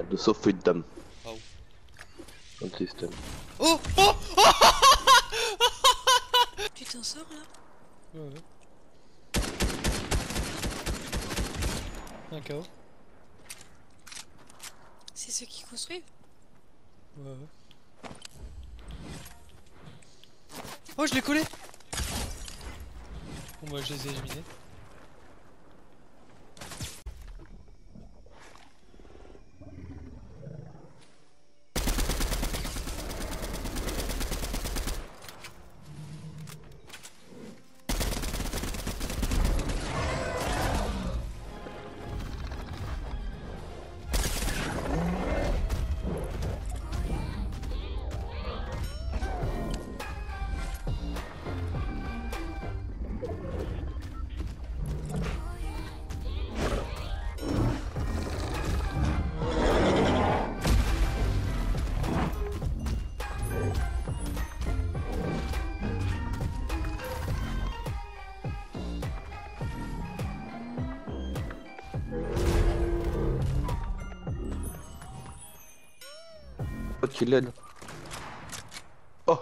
de Sofedam. Oh. Comme système. Oh oh oh. Tu t'en sors là? Ouais. Un KO. C'est ceux qui construisent? Ouais. Oh, je l'ai collé. Bon bah je les ai éliminés. Qui l'aide. Oh.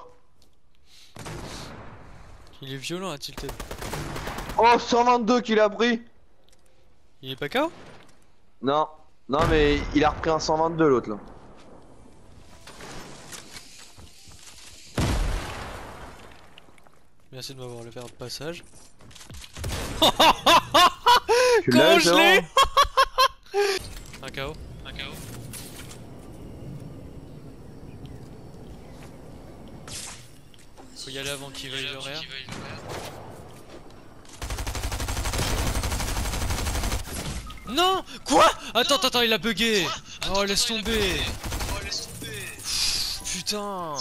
Il est violent à Tilted. Oh, 122 qu'il a pris. Il est pas KO? Non. Non mais il a repris un 122 l'autre là. Merci de m'avoir fait de passage. Tu Comment l'as, je l'ai? genre Un KO. Un KO. Faut y aller avant qu'il veuille l'horaire. Non! Quoi? Attends, il a bugué! Oh, laisse tomber! Putain!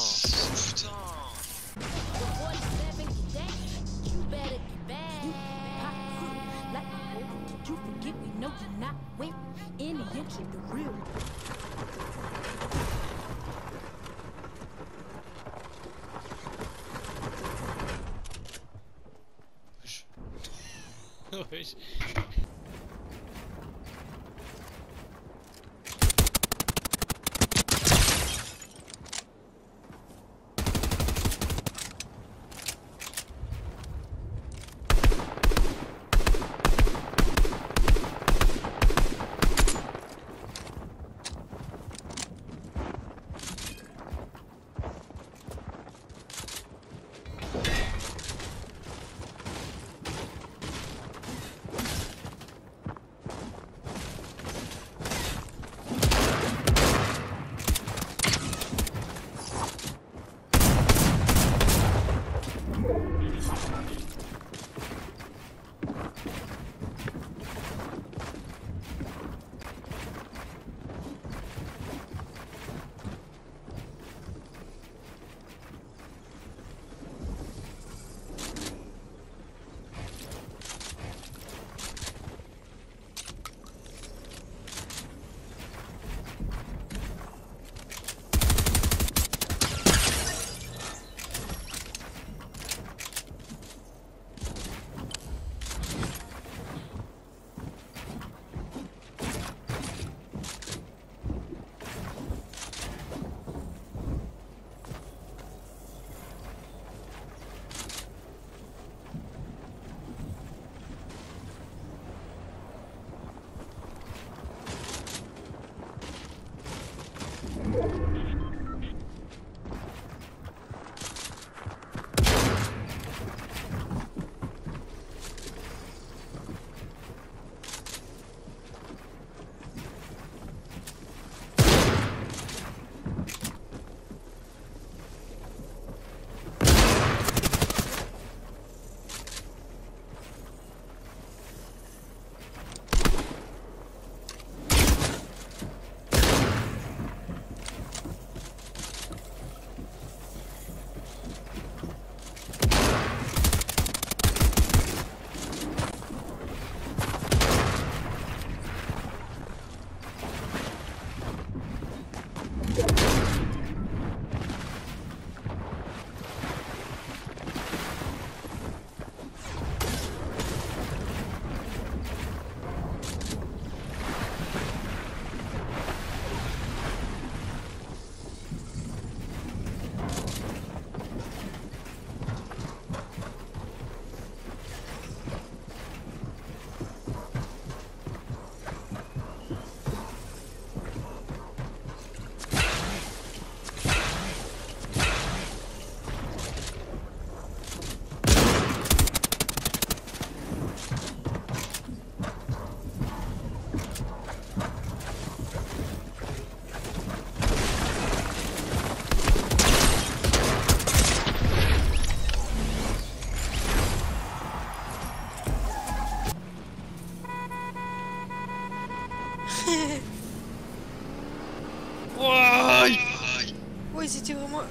Ouais,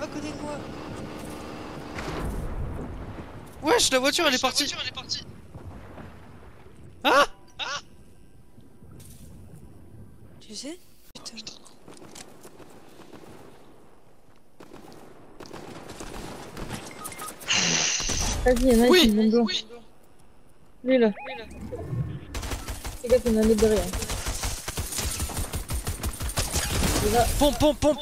à côté de moi. Wesh, la voiture elle est partie. Ah! Tu sais? Putain. Vas-y, y'en a Oui, qui me vont blanc. Lui là. Les gars, il y en a un autre derrière. Et là, Pompe, pompe, pompe.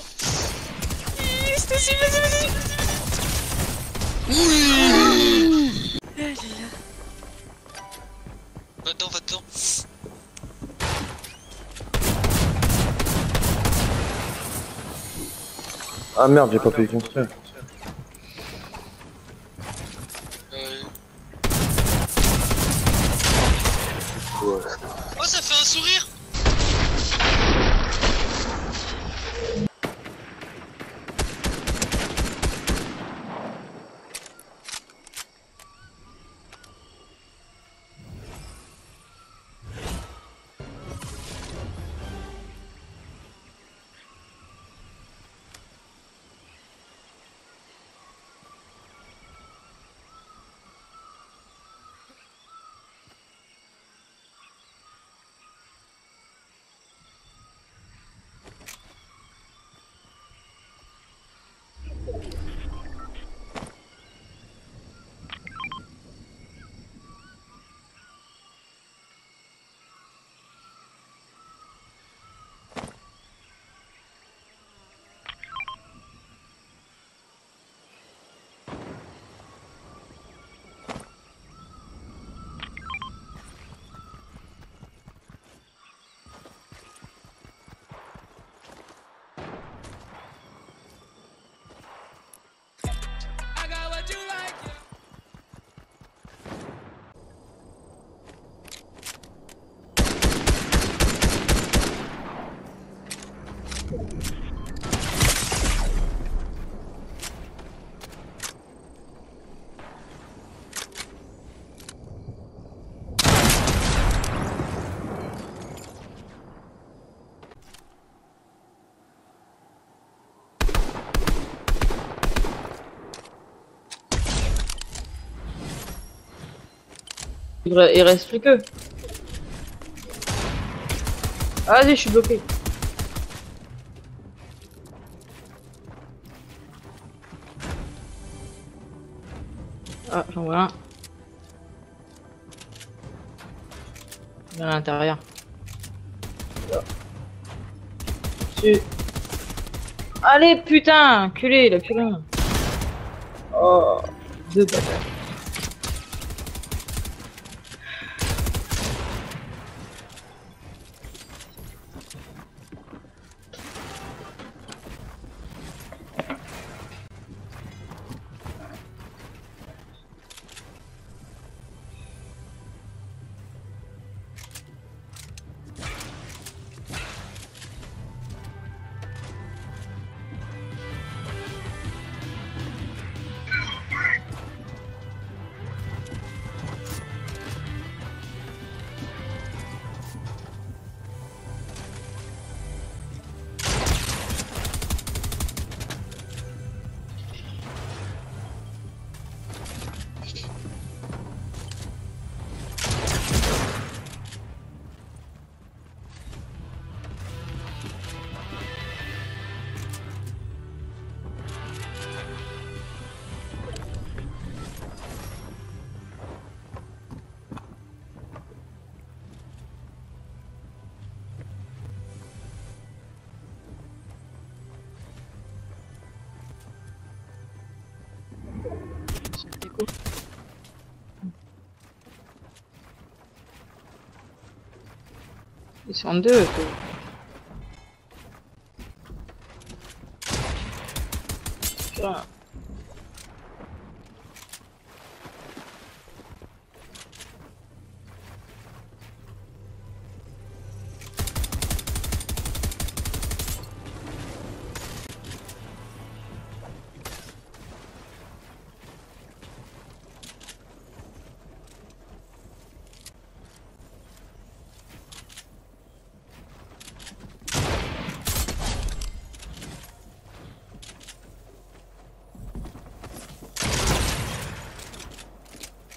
Oui. Ah là là. Va dedans, va dedans. Ah merde, j'ai pas pu y construire. Oh, ça fait un sourire. il reste plus que. Ah, vas-y, je suis bloqué. Ah, j'en vois un. Il est à l'intérieur. Dessus. Allez, putain, culé, il a plus rien. Oh, deux bâtards. Ils sont deux. Quoi. Putain.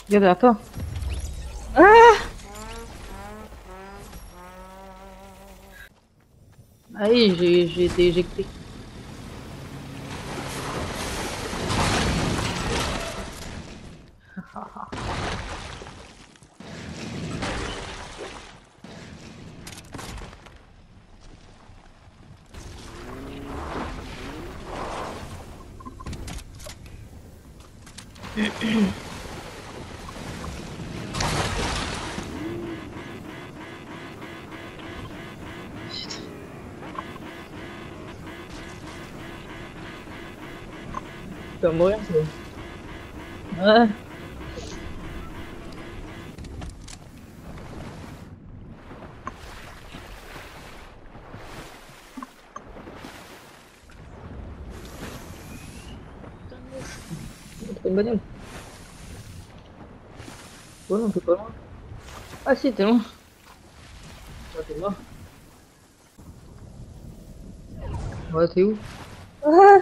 Regarde, attends. Ah! Aïe, j'ai été éjecté. Tu vas mourir, c'est bon. Ouais. C'est une bagnole. Oh non, t'es pas loin. Ah si, t'es loin. Ah, t'es loin. Ouais, t'es où? Ah!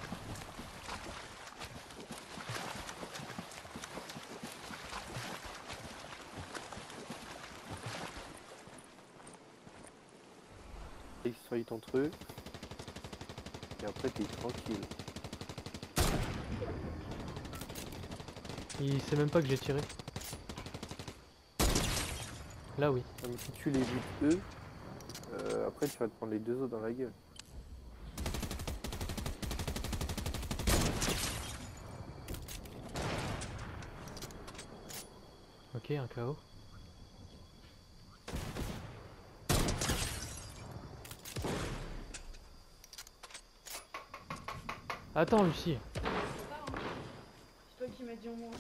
Ils se fight entre eux. Et après t'es tranquille. Il sait même pas que j'ai tiré. Là oui. Non, mais si tu les butes eux, après tu vas te prendre les deux autres dans la gueule. Ok, un KO. Attends Lucie. C'est toi qui m'as dit au moins.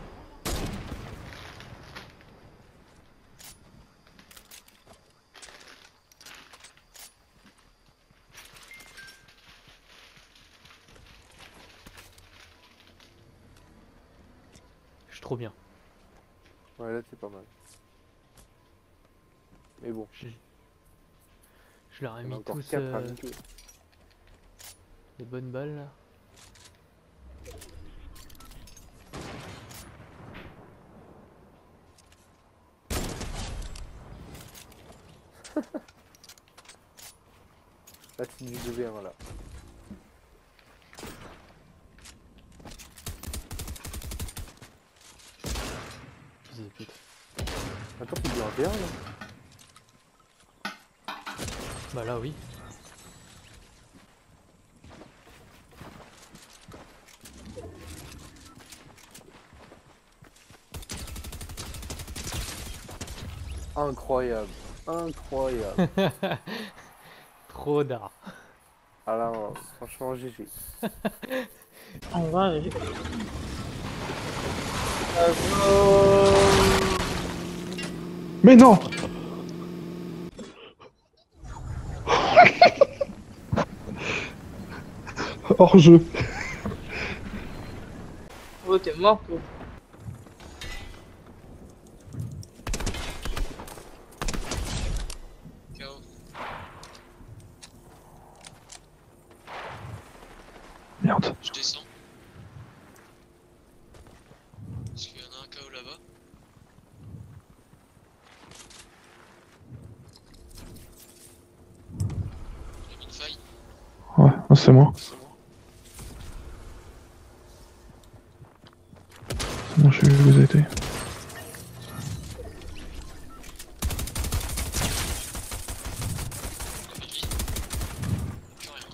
Je suis trop bien. Ouais, là c'est pas mal. Mais bon, Je leur ai il y en a mis encore tous 4 à niquer. des bonnes balles là. Là c'est du 2v1 là. Fils de pute. Attends, c'est du 1v1 là. Bah là oui. Incroyable. Incroyable. Trop d'art. Alors, franchement, GG. En vrai, j'ai... Mais non! Hors jeu. Oh, t'es mort, toi. KO. Merde. Je descends. Parce qu'il y en a un KO là-bas. J'ai mis une faille. Ouais, c'est moi. C'est bon, je vais vous aider. J'ai mis lui. Plus rien.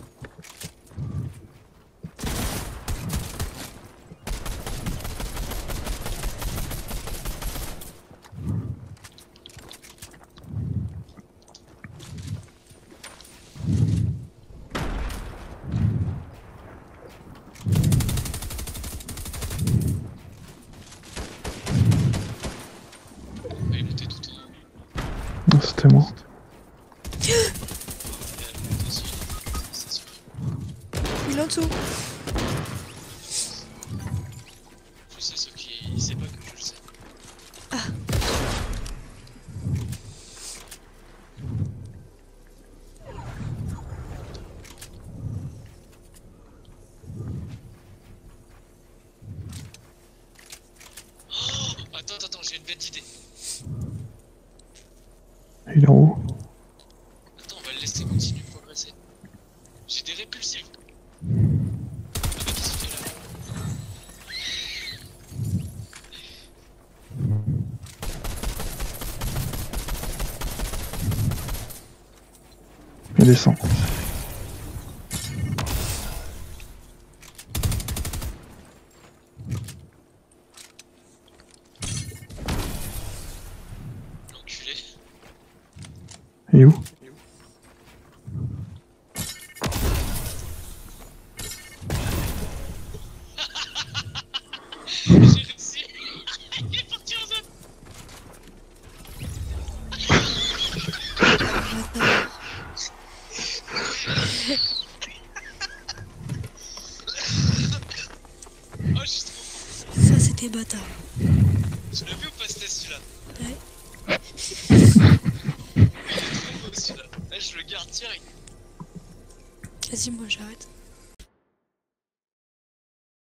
Il est monté tout en haut. Non, c'était moi. Il est en dessous. Je sais ce qui. Il sait pas que je le sais. j'ai une bête idée. Il est en haut. Attends, on va le laisser continuer de progresser. J'ai des répulsifs. Le mec, il se fait là. Il descend. L'enculé. Il est où? J'ai réussi. Il est parti en zone. Oh, je suis trop fort. Ça, c'était bâtard. Tu l'as vu ou pas celui-là? Ouais. Il est trop beau celui-là. Eh, je le garde direct. Vas-y, moi j'arrête.